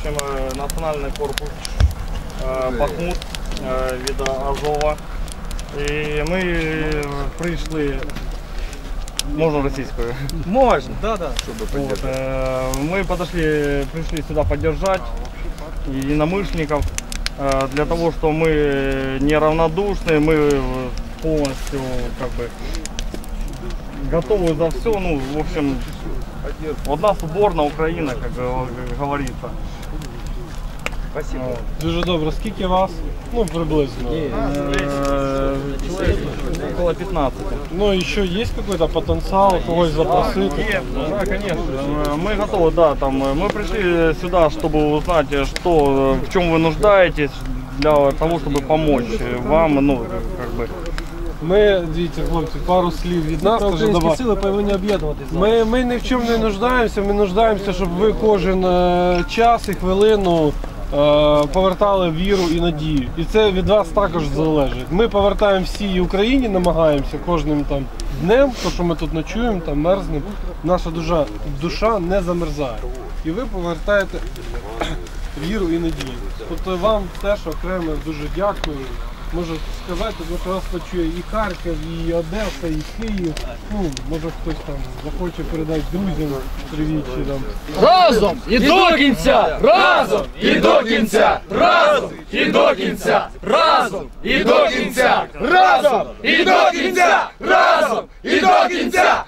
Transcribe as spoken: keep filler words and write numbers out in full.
общем, национальный корпус Бахмут від Азова. І ми прийшли, можна російською? Можно, да, да. Вот, мы подошли, пришли сюда поддержать единомышленников, для того, что мы неравнодушны, мы полностью как бы готовы за все. Ну, в общем, одна сборна Украина, как говорится. Спасибо. Дуже добре. Скільки вас? Ну, приблизно. Человек около пятнадцати. Ну, еще есть какой-то потенциал, когось запросить? Да, конечно. Мы готовы, да. Там, мы пришли сюда, чтобы узнать, что, в чем вы нуждаетесь, для того, чтобы помочь вам, ну, как бы. Ми, дивіться, хлопці, пару слів від нас. Українські сили повинні об'єднуватися. Ми, ми ні в чому не нуждаємося, ми нуждаємося, щоб ви кожен е, час і хвилину е, повертали віру і надію. І це від вас також залежить. Ми повертаємо всій Україні, намагаємося кожним там днем, то що ми тут ночуємо, там мерзнемо, наша душа, душа не замерзає. І ви повертаєте віру і надію. Тобто вам теж окремо дуже дякую. Можу сказати, тому що вас почує і Харків, і Одеса, і Київ. Ну, може хтось там захоче передати друзям привіт чи там. Разом і до кінця! Разом і до кінця! Разом і до кінця! Разом і до кінця! Разом і до кінця! Разом і до кінця!